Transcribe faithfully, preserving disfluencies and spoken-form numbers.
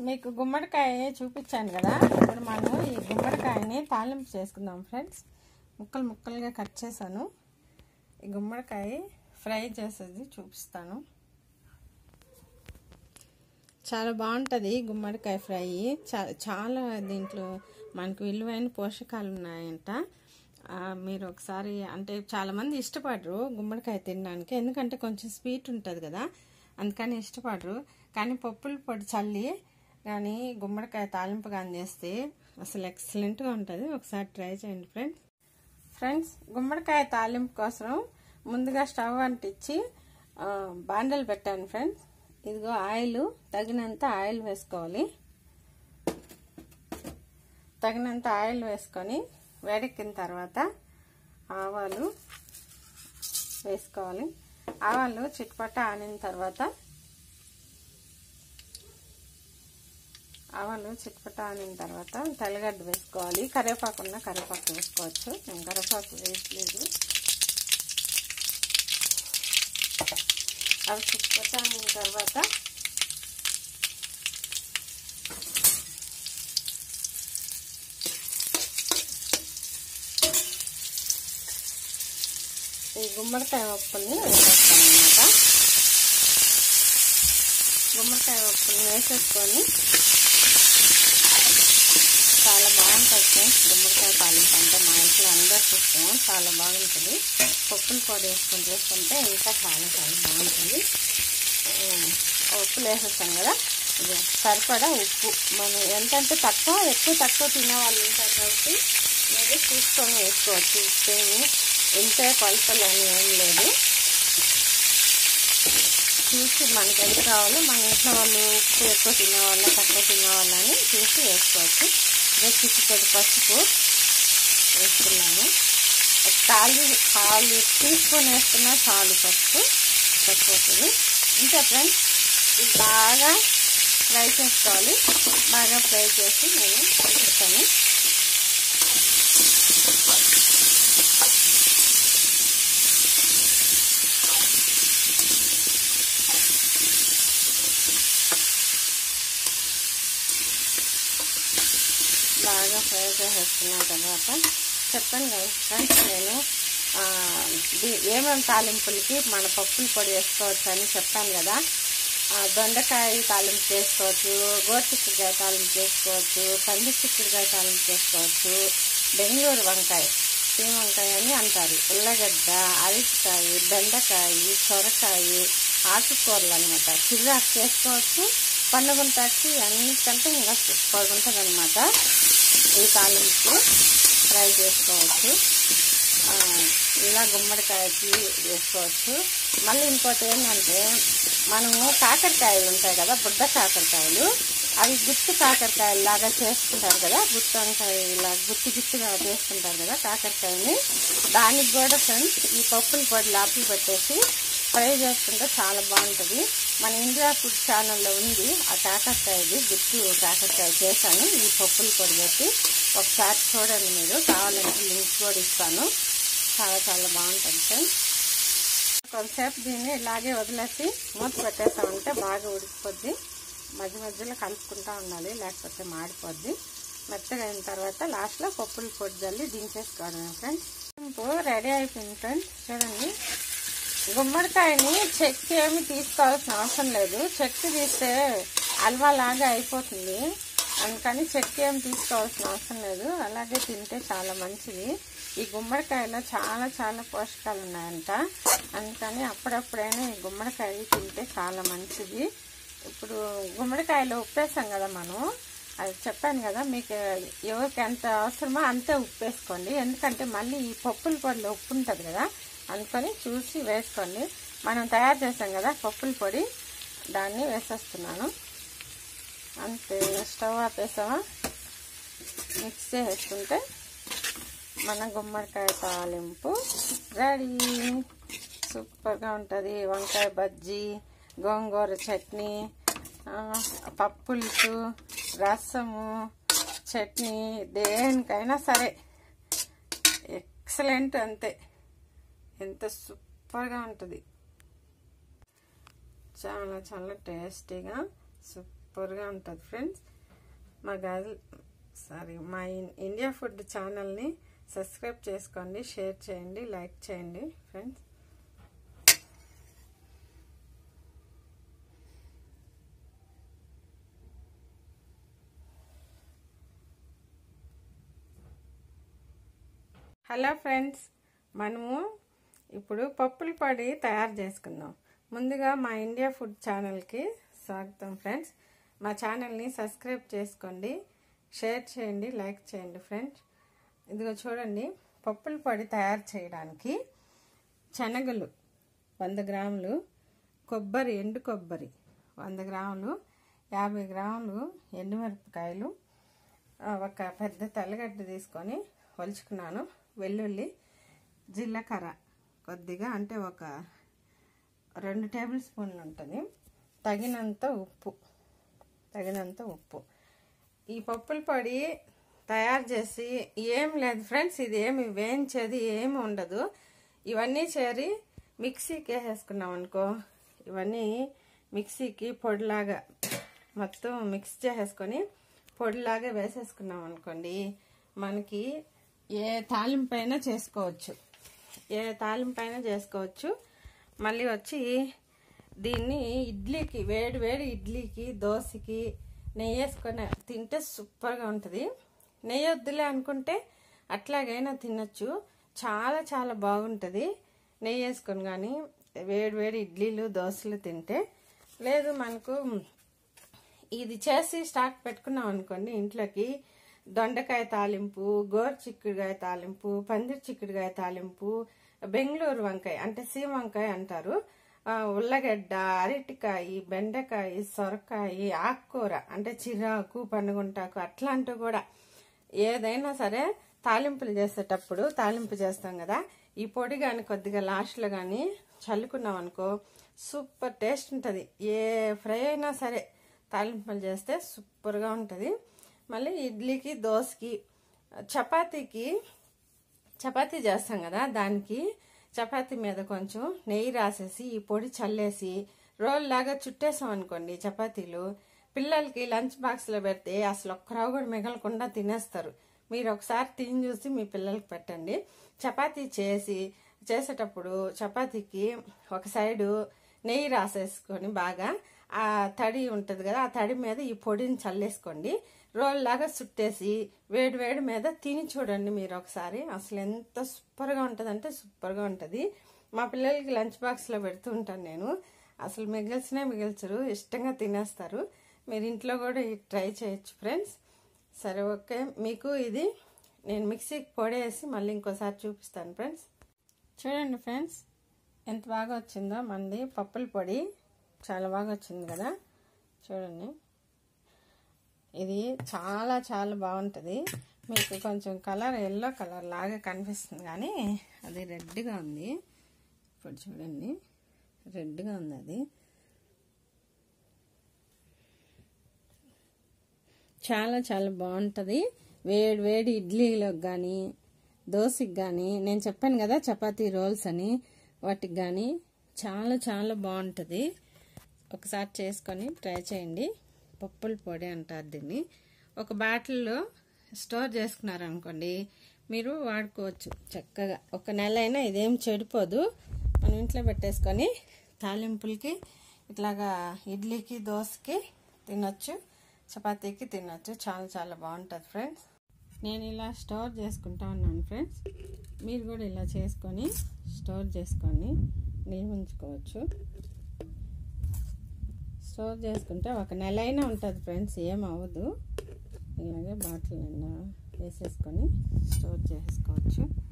మీకు గుమ్మడికాయ చూపించాను కదా, ఇప్పుడు మనం ఈ గుమ్మడికాయని తాలింపు చేసుకుందాం ఫ్రెండ్స్. ముక్కలు ముక్కలుగా కట్ చేశాను. ఈ గుమ్మడికాయ ఫ్రై చేసేది చూపిస్తాను. చాలా బాగుంటుంది గుమ్మడికాయ ఫ్రై. చా చాలా దీంట్లో మనకు విలువైన పోషకాలు ఉన్నాయంట. మీరు ఒకసారి, అంటే చాలామంది ఇష్టపడరు గుమ్మడికాయ తినడానికి, ఎందుకంటే కొంచెం స్వీట్ ఉంటుంది కదా, అందుకని ఇష్టపడరు. కానీ పప్పుల పొడి చల్లి కానీ గుమ్మడికాయ తాలింపు కానీ చేస్తే అసలు ఎక్సలెంట్గా ఉంటుంది. ఒకసారి ట్రై చేయండి ఫ్రెండ్స్. ఫ్రెండ్స్ గుమ్మడికాయ తాలింపు కోసం ముందుగా స్టవ్ అంటించి బాండలు పెట్టాను ఫ్రెండ్స్. ఇదిగో ఆయిల్, తగినంత ఆయిల్ వేసుకోవాలి. తగినంత ఆయిల్ వేసుకొని వేడెక్కిన తర్వాత ఆవాలు వేసుకోవాలి. ఆవాలు చిట్పట ఆనిన తర్వాత ఆవాలు చిట్పట ఆనిన తర్వాత తెల్లగడ్డ వేసుకోవాలి. కరివేపాకు ఉన్న కరివేపాకు వేసుకోవచ్చు, నేను కరివేపాకు వేయట్లేదు. అవి చిట్పట ఆనిన తర్వాత ఈ గుమ్మడికాయ ఉప్పుని వేసేస్తాను అన్నమాట. గుమ్మడికాయ ఉప్పుని వేసేసుకొని చాలా బాగుంటుంది ఫ్రెండ్స్. గుమ్మడికాయ తాలింపు అంటే మా ఇంట్లో అందరికీ ఇష్టం, చాలా బాగుంటుంది. పప్పులు పొడి వేసుకొని చేసుకుంటే ఇంకా చాలా చాలా బాగుంటుంది. ఉప్పులు వేసేస్తాను కదా, ఇది సరిపడా ఉప్పు. మనం ఎంతంటే తక్కువ ఎక్కువ తక్కువ తినే వాళ్ళు ఉంటారు కాబట్టి మీరు చూసుకొని వేసుకోవచ్చు. ఉప్పేమి ఇంతే కొలతలు అని ఏం లేదు, చూసి మనకి ఎంత కావాలో మన ఇంట్లో వాళ్ళు ఉప్పు ఎక్కువ తినేవాళ్ళ తక్కువ తినేవాళ్ళని చూసి వేసుకోవచ్చు. ఇదే చిక్కుపొడి పసుపు వేసుకున్నాను. కాలు కాలు తీసుకొని వేసుకున్నా చాలు, పసుపు సరిపోతుంది. ఇంకా ఫ్రెండ్స్ ఇది బాగా ఫ్రై చేసుకోవాలి. బాగా ఫ్రై చేసి నేను చూపిస్తాను. బాగా ఫ్రై చేసేసుకున్న తర్వాత చెప్పాను కదా ఫ్రెండ్స్, నేను ఏమేమి తాలింపులకి మన పప్పుల పొడి వేసుకోవచ్చు అని చెప్పాను కదా. దొండకాయ తాలింపు చేసుకోవచ్చు, గోరుచిక్కుడుకాయ తాలింపు చేసుకోవచ్చు, కంది చిక్కుడుకాయ తాలింపు చేసుకోవచ్చు, బెంగళూరు వంకాయ, సీమ వంకాయ అని అంటారు, ఉల్లగడ్డ, అరటికాయ, బెండకాయ, సొరకాయ, ఆకుకూరలు అనమాట. చిర్రాకు చేసుకోవచ్చు. పండుగుంటాకి అన్నిటికంటే ఇంకా సూపర్గా ఉంటుంది అనమాట. ఈ తాలింపు ఫ్రై చేసుకోవచ్చు. ఇలా గుమ్మడికాయకి వేసుకోవచ్చు. మళ్ళీ ఇంకోటి ఏంటంటే, మనము కాకరకాయలు ఉంటాయి కదా, బుడ్డ కాకరకాయలు, అవి గుత్తి కాకరకాయలు లాగా చేసుకుంటారు కదా, గుత్తి వంకాయ ఇలా గుత్తి గుత్తిగా చేసుకుంటారు కదా కాకరకాయని. దానికి కూడా ఫ్రెండ్స్ ఈ పప్పుల పొడి లోపల పెట్టేసి ఫ్రై చేసుకుంటే చాలా బాగుంటుంది. మన ఇండియా ఫుడ్ ఛానల్లో ఉంది ఆ కాకరకాయది, గుత్తి కాకరకాయ చేశాను ఈ పప్పుల పొడి పెట్టి. ఒకసారి చూడండి, మీరు కావాలంటే లింక్ కూడా ఇస్తాను. చాలా చాలా బాగుంటుంది ఫ్రెండ్స్. కొంతసేపు దీన్ని ఇలాగే వదిలేసి మూత పెట్టేస్తామంటే బాగా ఉడికిపోద్ది. మధ్య మధ్యలో కలుపుకుంటూ ఉండాలి, లేకపోతే మాడిపోద్ది. మెత్తగా అయిన తర్వాత లాస్ట్లో పప్పుల పొడి జల్లి దించేసుకోవడం ఫ్రెండ్స్. రెడీ అయిపోయింది ఫ్రెండ్స్. చూడండి, గుమ్మడికాయని చెక్కి ఏమి తీసుకోవాల్సిన అవసరం లేదు. చెక్కి తీస్తే హల్వా లాగా అయిపోతుంది, అందుకని చెక్కి ఏమి తీసుకోవాల్సిన అవసరం లేదు. అలాగే తింటే చాలా మంచిది. ఈ గుమ్మడికాయలో చాలా చాలా పోషకాలు ఉన్నాయంట, అందుకని అప్పుడప్పుడైనా ఈ గుమ్మడికాయ తింటే చాలా మంచిది. ఇప్పుడు గుమ్మడికాయలో ఉప్పేసాం కదా మనం, అది చెప్పాను కదా, మీకు ఎవరికి ఎంత అవసరమో అంతే ఉప్పు వేసుకోండి. ఎందుకంటే మళ్ళీ ఈ పప్పుల పొడిలో ఉప్పు ఉంటుంది కదా, అందుకని చూసి వేసుకోండి. మనం తయారు చేసాం కదా పప్పుల పొడి, దాన్ని వేసేస్తున్నాను అంతే. స్టవ్ ఆపేసామా, మిక్స్ చేసేసుకుంటే మన గుమ్మడికాయ తాలింపు రెడీ. సూపర్గా ఉంటుంది. వంకాయ బజ్జీ, గోంగూర చట్నీ, పప్పులుసు, రసము, చట్నీ, దేనికైనా సరే ఎక్సలెంట్ అంతే. ఎంత సూపర్గా ఉంటుంది, చాలా చాలా టేస్టీగా సూపర్ సూపర్గా ఉంటుంది ఫ్రెండ్స్. మా గర్ల్ సారీ మా ఇండియా ఫుడ్ ఛానల్ని సబ్స్క్రైబ్ చేసుకోండి, షేర్ చేయండి, లైక్ చేయండి ఫ్రెండ్స్. హలో ఫ్రెండ్స్, మనము ఇప్పుడు పప్పుల పొడి తయారు చేసుకుందాం. ముందుగా మా ఇండియా ఫుడ్ ఛానల్కి స్వాగతం ఫ్రెండ్స్. మా ఛానల్ని సబ్స్క్రైబ్ చేసుకోండి, షేర్ చేయండి, లైక్ చేయండి ఫ్రెండ్స్. ఇదిగో చూడండి, పప్పుల పొడి తయారు చేయడానికి శనగలు వంద గ్రాములు, కొబ్బరి ఎండు కొబ్బరి వంద గ్రాములు, యాభై గ్రాములు ఎండుమిరపకాయలు, ఒక పెద్ద తెల్లగడ్డ తీసుకొని ఒలుచుకున్నాను, వెల్లుల్లి, జీలకర్ర కొద్దిగా అంటే ఒక రెండు టేబుల్ స్పూన్లు ఉంటుంది, తగినంత ఉప్పు తగినంత ఉప్పు ఈ పప్పుల పొడి తయారు చేసి ఏం లేదు ఫ్రెండ్స్, ఇది ఏమి వేయించేది ఏమి ఉండదు. ఇవన్నీ చేరి మిక్సీకి వేసేసుకున్నాం అనుకో, ఇవన్నీ మిక్సీకి పొడిలాగా మొత్తం మిక్స్ చేసేసుకొని పొడిలాగా వేసేసుకున్నాం అనుకోండి, మనకి ఏ తాలింపు అయినా చేసుకోవచ్చు, ఏ తాలింపు అయినా చేసుకోవచ్చు. మళ్ళీ వచ్చి దీన్ని ఇడ్లీకి, వేడి వేడి ఇడ్లీకి, దోశకి నెయ్యి వేసుకొని తింటే సూపర్గా ఉంటుంది. నెయ్యి వద్దులే అనుకుంటే అట్లాగైనా తినచ్చు, చాలా చాలా బాగుంటుంది నెయ్యి వేసుకొని. కానీ వేడి వేడి ఇడ్లీలు, దోశలు తింటే, లేదు మనకు ఇది చేసి స్టాక్ పెట్టుకున్నాం అనుకోండి ఇంట్లోకి, దొండకాయ తాలింపు, గోరు చిక్కుడుకాయ తాలింపు, పందిరి చిక్కుడుకాయ తాలింపు, బెంగళూరు వంకాయ అంటే సీమ వంకాయ అంటారు, ఉల్లగడ్డ, అరటికాయ, బెండకాయ, సొరకాయ, ఆకుకూర అంటే చిరాకు, పనుగుంటాకు అట్లాంటివి కూడా ఏదైనా సరే తాలింపులు చేసేటప్పుడు తాలింపు చేస్తాం కదా, ఈ పొడి కానీ కొద్దిగా లాస్ట్లో కానీ చల్లుకున్నాం అనుకో సూపర్ టేస్ట్ ఉంటుంది. ఏ ఫ్రై అయినా సరే తాలింపులు చేస్తే సూపర్గా ఉంటుంది. మళ్ళీ ఇడ్లీకి, దోశకి, చపాతీకి, చపాతీ చేస్తాం కదా, దానికి చపాతీ మీద కొంచెం నెయ్యి రాసేసి ఈ పొడి చల్లేసి రోల్ లాగా చుట్టేసాం అనుకోండి చపాతీలు, పిల్లలకి లంచ్ బాక్స్లో పెడితే అసలు ఒక్కరావు కూడా మిగలకుండా తినేస్తారు. మీరు ఒకసారి తిని చూసి మీ పిల్లలకి పెట్టండి. చపాతీ చేసి చేసేటప్పుడు చపాతీకి ఒక సైడు నెయ్యి రాసేసుకొని బాగా ఆ తడి ఉంటుంది కదా, ఆ తడి మీద ఈ పొడిని చల్లేసుకోండి, రోల్ లాగా చుట్టేసి వేడి వేడి మీద తిని చూడండి మీరు ఒకసారి. అసలు ఎంత సూపర్గా ఉంటుంది అంటే సూపర్గా ఉంటుంది. మా పిల్లలకి లంచ్ బాక్స్లో పెడుతూ ఉంటాను నేను, అసలు మిగిల్చినే మిగిల్చరు, ఇష్టంగా తినేస్తారు. మీరు ఇంట్లో కూడా ట్రై చేయొచ్చు ఫ్రెండ్స్. సరే ఓకే, మీకు ఇది నేను మిక్సీకి పొడేసి మళ్ళీ ఇంకోసారి చూపిస్తాను ఫ్రెండ్స్. చూడండి ఫ్రెండ్స్, ఎంత బాగా వచ్చిందో మనది పప్పుల పొడి, చాలా బాగా వచ్చింది కదా చూడండి. ఇది చాలా చాలా బాగుంటుంది. మీకు కొంచెం కలర్ ఎల్లో కలర్ లాగా కనిపిస్తుంది కానీ అది రెడ్గా ఉంది. ఇప్పుడు చూడండి, రెడ్గా ఉంది. అది చాలా చాలా బాగుంటుంది. వేడి వేడి ఇడ్లీలోకి కానీ, దోశకి కానీ, నేను చెప్పాను కదా చపాతీ రోల్స్ అని, వాటికి కానీ చాలా చాలా బాగుంటుంది. ఒకసారి చేసుకొని ట్రై చేయండి. పప్పుల పొడి అంటారు దీన్ని. ఒక బాటిల్లో స్టోర్ చేసుకున్నారనుకోండి మీరు వాడుకోవచ్చు చక్కగా, ఒక నెల అయినా ఇదేం చెడిపోదు. మనం ఇంట్లో పెట్టేసుకొని తాలింపులకి ఇట్లాగా ఇడ్లీకి, దోశకి తినొచ్చు, చపాతీకి తినొచ్చు, చాలా చాలా బాగుంటుంది ఫ్రెండ్స్. నేను ఇలా స్టోర్ చేసుకుంటా ఉన్నాను ఫ్రెండ్స్, మీరు కూడా ఇలా చేసుకొని స్టోర్ చేసుకొని నిల్వ ఉంచుకోవచ్చు. స్టోర్ చేసుకుంటే ఒక నెల అయినా ఉంటుంది ఫ్రెండ్స్, ఏం అవ్వదు. ఇలాగే బాటిల్ నిండా వేసేసుకొని స్టోర్ చేసుకోవచ్చు.